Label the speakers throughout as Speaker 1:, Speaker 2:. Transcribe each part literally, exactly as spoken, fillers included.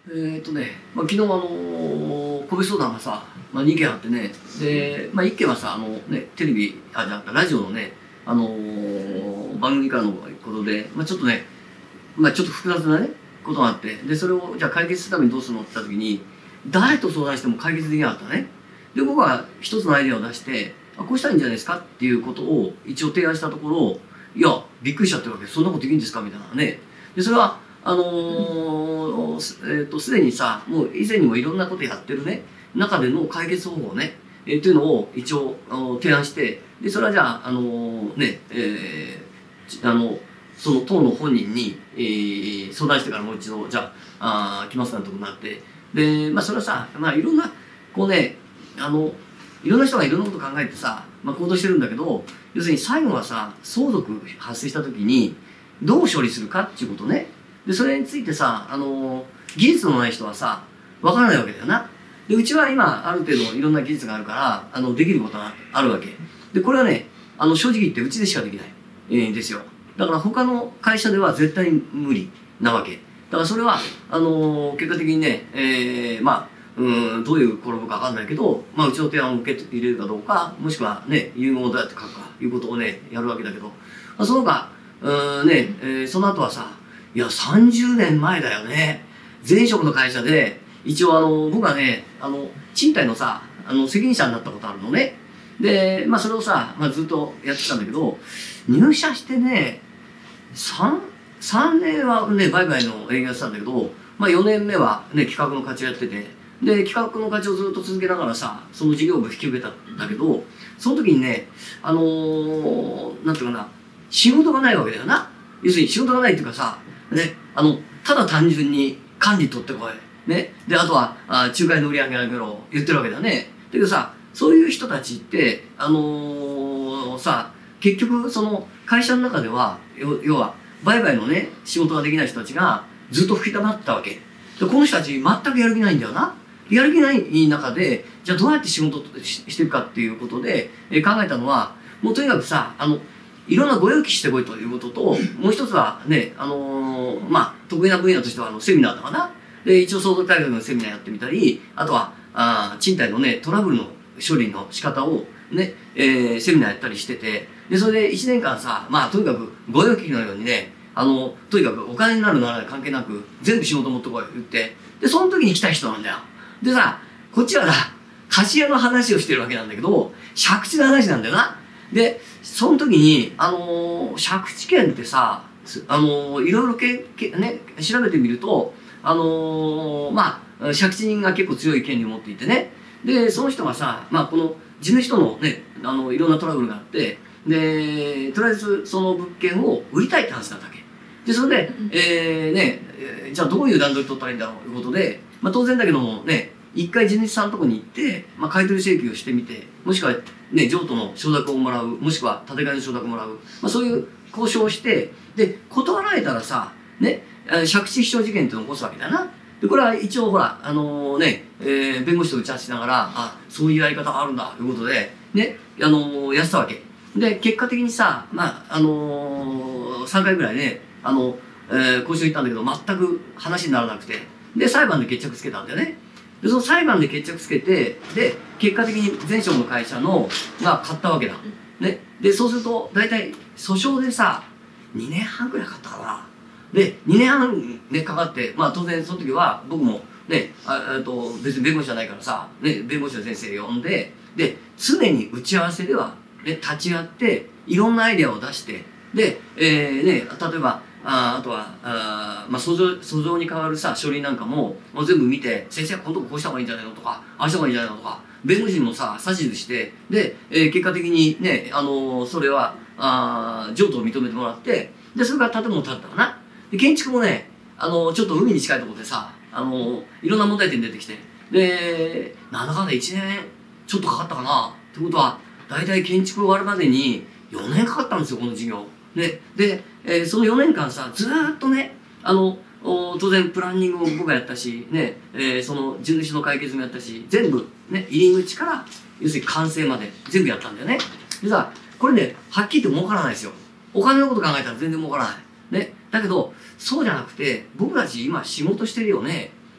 Speaker 1: えっとね、まあ、昨日あのー、個別相談がさ、まあ、にけんあってね、で、まあ、いっけんはさ、あのね、テレビ、あ、じゃなくてラジオのね、あのー、番組からのことで、まあ、ちょっとね、まあ、ちょっと複雑なね、ことがあって、で、それをじゃあ解決するためにどうするのって言った時に、誰と相談しても解決できなかったね。で、僕は一つのアイデアを出して、あ、こうしたらいいんじゃないですかっていうことを一応提案したところ、いや、びっくりしちゃってるわけ。そんなことできるんですかみたいなね。で、それは、あのー、すえっと、すでにさ、もう以前にもいろんなことやってるね、中での解決方法ね、えー、っていうのを一応あの提案して、で、それはじゃあ、あのー、ね、えー、あの、その党の本人に、えー、相談してからもう一度、じゃあ、あ来ますなんてことになって、で、まあ、それはさ、まあ、いろんな、こうね、あの、いろんな人がいろんなこと考えてさ、まあ、行動してるんだけど、要するに最後はさ、相続発生した時に、どう処理するかっていうことね。で、それについてさ、あのー、技術のない人はさ、わからないわけだよな。で、うちは今、ある程度いろんな技術があるから、あの、できることがあるわけ。で、これはね、あの、正直言ってうちでしかできない、えー、ですよ。だから他の会社では絶対に無理なわけ。だからそれは、あのー、結果的にね、えー、まあ、うん、どういう転ぶかわかんないけど、まあ、うちの提案を受け入れるかどうか、もしくはね、遺言をどうやって書くか、いうことをね、やるわけだけど、まあ、その他、うんね、えー、その後はさ、いや、さんじゅうねんまえだよね。前職の会社で、一応あの、僕はね、あの、賃貸のさ、あの、責任者になったことあるのね。で、まあ、それをさ、まあ、ずっとやってきたんだけど、入社してね、3、3年はね、売買の営業してたんだけど、まあ、よねんめはね、企画の課長やってて、で、企画の課長をずっと続けながらさ、その事業部引き受けたんだけど、その時にね、あのー、なんていうかな、仕事がないわけだよな。要するに仕事がないっていうかさ、ね、あの、ただ単純に管理取ってこい。ね。で、あとは、あ仲介の売り上げ上げろ。言ってるわけだよね。だけどさ、そういう人たちって、あのー、さ、結局、その、会社の中では、要は、売買のね、仕事ができない人たちが、ずっと吹き溜まってたわけ。で、この人たち、全くやる気ないんだよな。やる気ない中で、じゃあどうやって仕事ししてるかっていうことで、え考えたのは、もうとにかくさ、あの、いろんなご用意してこいということと、もう一つはね、あのー、まあ、得意な分野としては、あの、セミナーだかな。で、一応相続大学のセミナーやってみたり、あとは、あ賃貸のね、トラブルの処理の仕方をね、えー、セミナーやったりしてて、で、それで一年間さ、まあ、とにかくご用聞きのようにね、あの、とにかくお金になるならない関係なく、全部仕事持ってこい言って、で、その時に来た人なんだよ。でさ、こっちはさ、貸家の話をしてるわけなんだけど、借地の話なんだよな。で、その時に、あのー、借地権ってさ、あのー、いろいろけけ、ね、調べてみると、あのー、まあ、借地人が結構強い権利を持っていてね。で、その人がさ、まあ、この地主とのね、あの、いろんなトラブルがあって、で、とりあえずその物件を売りたいって話だったわけ。で、それで、えー、ね、えー、じゃあどういう段取り取ったらいいんだろうということで、まあ、当然だけどもね、一回地主さんのとこに行って、まあ、買い取り請求をしてみて、もしくはね、譲渡の承諾をもらう、もしくは建て替えの承諾をもらう、まあ、そういう交渉をして、で、断られたらさ、ね、借地非常事件っていうのを起こすわけだな。で、これは一応ほら、あのー、ね、えー、弁護士と打ち合わせしながら、あ、そういうやり方があるんだ、ということで、ね、あのー、やってたわけ。で、結果的にさ、まあ、あのー、さんかいぐらいね、あの、えー、交渉行ったんだけど、全く話にならなくて、で、裁判で決着つけたんだよね。で、その裁判で決着つけて、で、結果的に前職の会社の、が買ったわけだ。ね。で、そうすると、大体、訴訟でさ、にねんはんくらいかかったかな。で、にねんはんね、かかって、まあ当然その時は、僕も、ね、あと別に弁護士じゃないからさ、ね、弁護士の先生呼んで、で、常に打ち合わせでは、ね、立ち会って、いろんなアイデアを出して、で、えー、ね、例えば、あ, あとは、あまあ、訴状、訴状に代わるさ、書類なんかも、もう全部見て、先生、今度こうした方がいいんじゃないのとか、ああした方がいいんじゃないのとか、弁護士にもさ、指図して、で、えー、結果的にね、あのー、それは、あ譲渡を認めてもらって、で、それから建物を建ったかな。で、建築もね、あのー、ちょっと海に近いところでさ、あのー、いろんな問題点出てきて、で、なんだかんだいちねんちょっとかかったかな。ってことは、だいたい建築終わるまでによねんかかったんですよ、この事業。で、で、えー、そのよねんかんさ、ずーっとね、あの、当然プランニングも僕がやったし、ね、えー、その地主の解決もやったし、全部、ね、入り口から、要するに完成まで全部やったんだよね。でさ、これね、はっきり言って儲からないですよ。お金のこと考えたら全然儲からない。ね。だけど、そうじゃなくて、僕たち今仕事してるよね。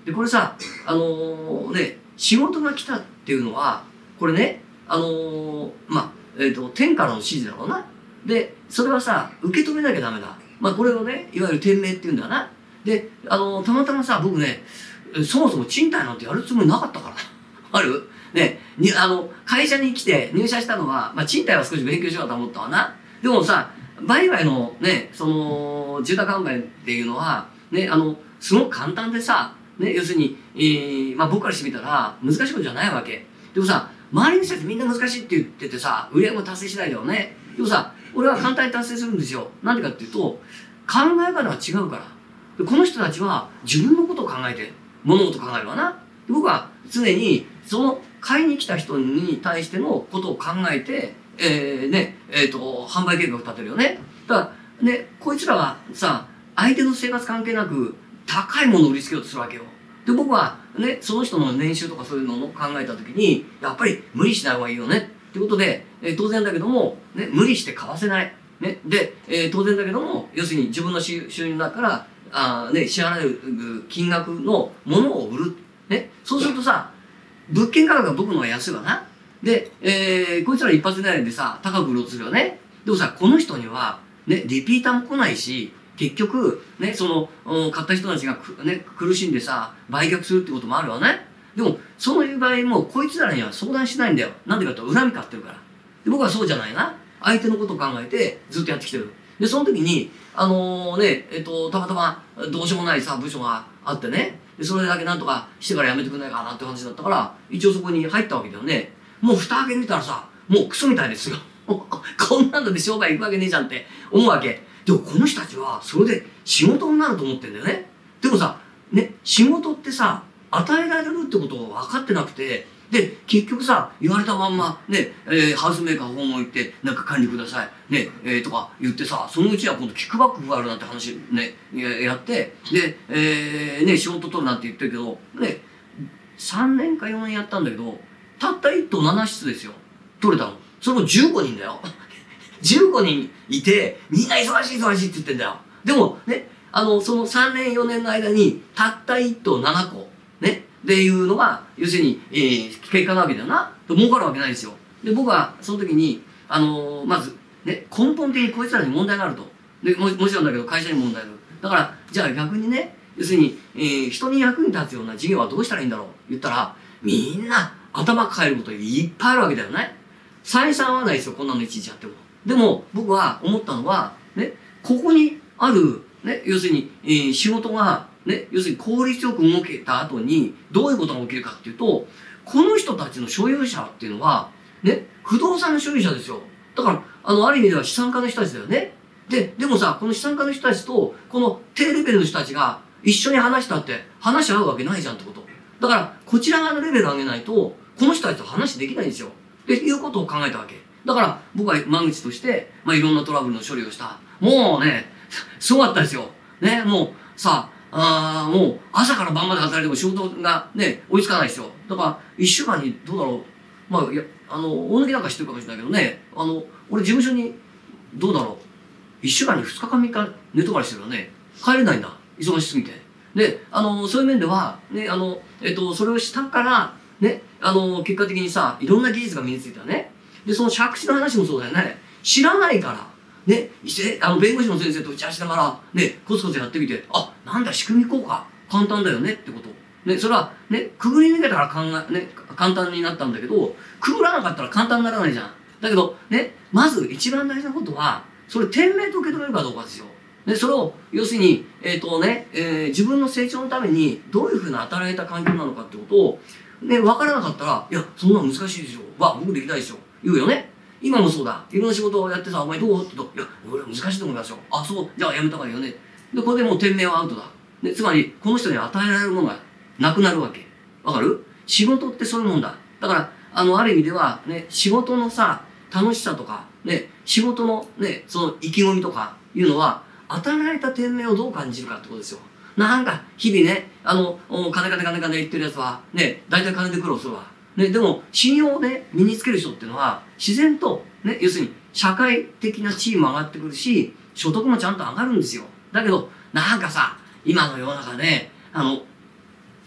Speaker 1: で、これさ、あのー、ね、仕事が来たっていうのは、これね、あのー、まあ、えっと、天からの指示だろうな。で、それはさ、受け止めなきゃダメだ。まあ、これをね、いわゆる天命っていうんだな。で、あのー、たまたまさ、僕ね、そもそも賃貸なんてやるつもりなかったから。あるね、に、あの、会社に来て入社したのは、まあ、賃貸は少し勉強しようと思ったわな。でもさ、売買のね、その、住宅販売っていうのは、ね、あの、すごく簡単でさ、ね、要するに、えー、まあ僕からしてみたら、難しいことじゃないわけ。でもさ、周りの人たちみんな難しいって言っててさ、売り上げも達成しないだろうね。でもさ、俺は簡単に達成するんですよ。なんでかっていうと、考え方が違うから。でこの人たちは自分のことを考えて、物事を考えるわな。で僕は常に、その買いに来た人に対してのことを考えて、えー、ね、えっと、販売計画を立てるよね。だから、ね、こいつらはさ、相手の生活関係なく、高いものを売りつけようとするわけよ。で、僕は、ね、その人の年収とかそういうのを考えたときに、やっぱり無理しない方がいいよね。ってことで、えー、当然だけども、ね、無理して買わせない。ね。で、えー、当然だけども、要するに自分の収入の中から、あね、支払える金額のものを売る。ね。そうするとさ、物件価格が僕の方が安いわな。で、えー、こいつら一発狙いでさ、高く売ろうとするよね。でもさ、この人には、ね、リピーターも来ないし、結局、ね、その、買った人たちがね、苦しんでさ、売却するってこともあるわね。でも、そういう場合も、こいつらには相談しないんだよ。なんでかって恨み買ってるから。で僕はそうじゃないな。相手のことを考えて、ずっとやってきてる。で、その時に、あのー、ね、えっと、たまたま、どうしようもないさ、部署があってね、でそれだけなんとかしてからやめてくんないかなって話だったから、一応そこに入ったわけだよね。もう蓋開けてみたらさ、もうクソみたいですよ。こんなので商売行くわけねえじゃんって思うわけ。でもこの人たちはそれで仕事になると思ってんだよね。でもさ、ね、仕事ってさ、与えられるってことを分かってなくて、で、結局さ、言われたまんま、ね、えー、ハウスメーカー訪問行って、なんか管理ください、ね、えー、とか言ってさ、そのうちは今度キックバックがあるなんて話、ね、やって、で、えー、ね、仕事取るなんて言ってるけど、ね、さんねんかよねんやったんだけど、たったいっ棟なな室ですよ。取れたの。それもじゅうごにんだよ。じゅうごにんいて、みんな忙しい忙しいって言ってんだよ。でもね、あの、そのさんねんよねんの間に、たったいっ棟ななこ、ね、っていうのが、要するに、えー、結果なわけだよな。儲かるわけないですよ。で、僕はその時に、あのー、まず、ね、根本的にこいつらに問題があると。で、も、もちろんだけど会社に問題がある。だから、じゃあ逆にね、要するに、えー、人に役に立つような事業はどうしたらいいんだろう言ったら、みんな頭抱えることいっぱいあるわけだよね。採算はないですよ、こんなのいちいちやっても。でも、僕は思ったのは、ね、ここにある、ね、要するに、えー、仕事が、ね、要するに効率よく動けた後に、どういうことが起きるかっていうと、この人たちの所有者っていうのは、ね、不動産の所有者ですよ。だから、あの、ある意味では資産家の人たちだよね。で、でもさ、この資産家の人たちと、この低レベルの人たちが一緒に話したって、話し合うわけないじゃんってこと。だから、こちら側のレベル上げないと、この人たちと話できないんですよ。っていうことを考えたわけ。だから、僕は間口として、まあ、いろんなトラブルの処理をした。もうね、すごかったですよ。ね、もう、さ、あもう、朝から晩まで働いても仕事がね、追いつかないですよ。だから、一週間に、どうだろう。まあ、いや、あの、大抜きなんか知ってるかもしれないけどね、あの、俺事務所に、どうだろう。一週間に二日か三日寝泊まりしてるよね。帰れないんだ。忙しすぎて。で、あの、そういう面では、ね、あの、えっと、それをしたから、ね、あの、結果的にさ、いろんな技術が身についたね。で、その借地の話もそうだよね。知らないから、ね、あの、弁護士の先生と打ち合わせながら、ね、コツコツやってみて、あ、なんだ、仕組み効果、簡単だよねってこと。ね、それは、ね、くぐり抜けたら考え、ね、簡単になったんだけど、くぐらなかったら簡単にならないじゃん。だけど、ね、まず一番大事なことは、それ、天命と受け止めるかどうかですよ。で、それを、要するに、えっとね、えー、自分の成長のために、どういうふうな与えられた環境なのかってことを、ね、分からなかったら、いや、そんなの難しいでしょ。わ、僕できないでしょ。言うよね。今もそうだ。いろんな仕事をやってさ、お前どうって言うと、いや、俺は難しいと思いますよ。あ、そう。じゃあやめた方がいいよね。で、これでもう天命はアウトだ。で、つまり、この人に与えられるものがなくなるわけ。わかる？仕事ってそういうもんだ。だから、あの、ある意味では、ね、仕事のさ、楽しさとか、ね、仕事のね、その意気込みとかいうのは、与えられた天命をどう感じるかってことですよ。なんか、日々ね、あの、金金金金言ってるやつは、ね、大体金で苦労するわ。ね、でも、信用をね、身につける人っていうのは、自然と、ね、要するに、社会的な地位も上がってくるし、所得もちゃんと上がるんですよ。だけど、なんかさ、今の世の中ね、あの、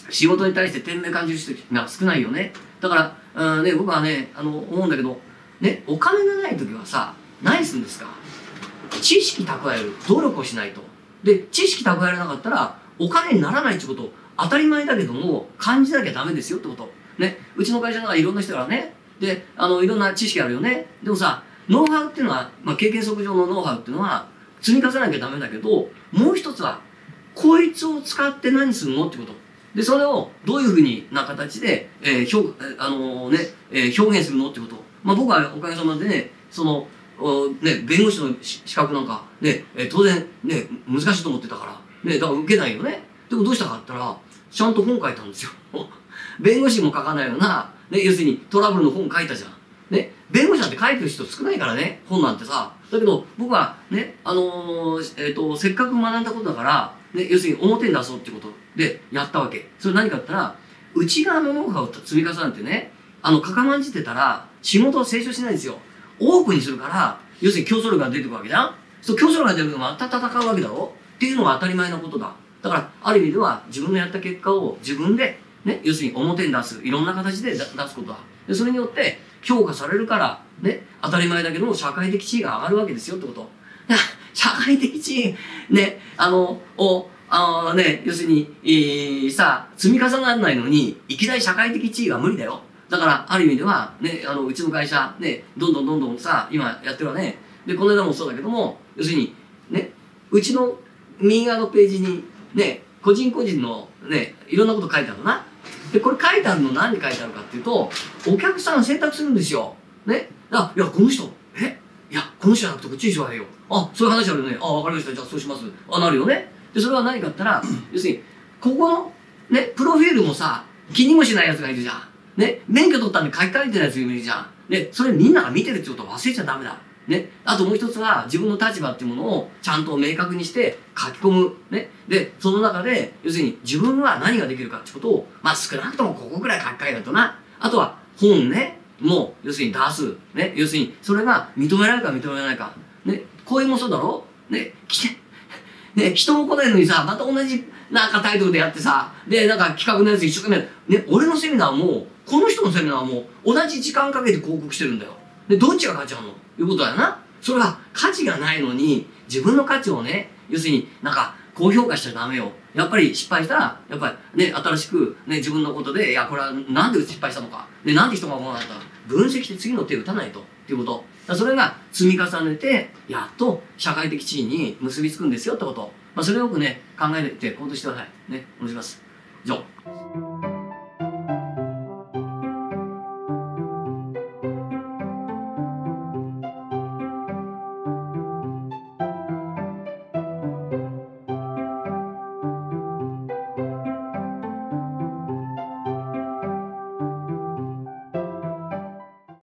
Speaker 1: 仕事に対して天命感じる人が少ないよね。だから、うんね、僕はね、あの、思うんだけど、ね、お金がない時はさ、何するんですか？知識蓄える。努力をしないと。で、知識蓄えられなかったら、お金にならないってこと、当たり前だけども、感じなきゃダメですよってこと。ね、うちの会社の中いろんな人がね、で、あの、いろんな知識あるよね。でもさ、ノウハウっていうのは、まあ、経験則上のノウハウっていうのは、積み重ねなきゃダメだけど、もう一つは、こいつを使って何するのってこと。で、それをどういうふうにな形で、えー、表、あのー、ね、えー、表現するのってこと。まあ、僕はおかげさまでね、その、ね、弁護士の資格なんか、ね、えー、当然、ね、難しいと思ってたから、ね、だから受けないよね。でもどうしたかって言ったら、ちゃんと本書いたんですよ。弁護士も書かないような、ね、要するにトラブルの本書いたじゃん。ね、弁護士なんて書いてる人少ないからね、本なんてさ。だけど、僕はね、あのー、えっと、せっかく学んだことだから、ね、要するに表に出そうってことでやったわけ。それ何かって言ったら、内側のノウハウを積み重ねてね、あの、かかまんじてたら、仕事は成長しないんですよ。オープンにするから、要するに競争力が出てくるわけじゃん。そう、競争力が出てくるのはまた戦うわけだろっていうのが当たり前のことだ。だから、ある意味では、自分のやった結果を自分で、ね、要するに表に出す。いろんな形で出すことだ。で、それによって、評価されるから、ね、当たり前だけども、社会的地位が上がるわけですよってこと。社会的地位、ね、あの、を、あのね、要するに、えー、さ、積み重ならないのに、いきなり社会的地位が無理だよ。だから、ある意味では、ね、あの、うちの会社、ね、どんどんどんどんさ、今やってるわね。で、この間もそうだけども、要するに、ね、うちの右側のページに、ね、個人個人の、ね、いろんなこと書いてあるな。で、これ書いてあるの何書いてあるかっていうと、お客さん選択するんですよ。ね。あ、いや、この人、えいや、この人じゃなくてこっちにしようよ。あ、そういう話あるよね。あ、わかりました。じゃあそうします。あ、なるよね。で、それは何かって言ったら、要するに、ここの、ね、プロフィールもさ、気にもしない奴がいるじゃん。ね、免許取ったんで書き換えてる奴がいるじゃん。ね、それみんなが見てるってことを忘れちゃダメだ。ね。あともう一つは、自分の立場っていうものをちゃんと明確にして書き込む。ね。で、その中で、要するに自分は何ができるかってことを、まあ少なくともここぐらい書き換えるとな。あとは、本ね。もう、要するに出す。ね。要するに、それが認められるか認められないか。ね。講演もそうだろね。来て。ね。人も来ないのにさ、また同じ、なんかタイトルでやってさ、で、なんか企画のやつ一生懸命、ね。俺のセミナーも、この人のセミナーも、同じ時間かけて広告してるんだよ。で、どっちが勝っちゃうのいうことだよな。それは価値がないのに、自分の価値をね、要するになんか、高評価しちゃダメよ。やっぱり失敗したら、やっぱりね、新しくね、自分のことで、いや、これはなんで失敗したのか。で、なんで人が思わなかったのか。分析して次の手を打たないと。っていうこと。だそれが積み重ねて、やっと社会的地位に結びつくんですよってこと。まあ、それをよくね、考えて行動してください。ね、お願いします。以上。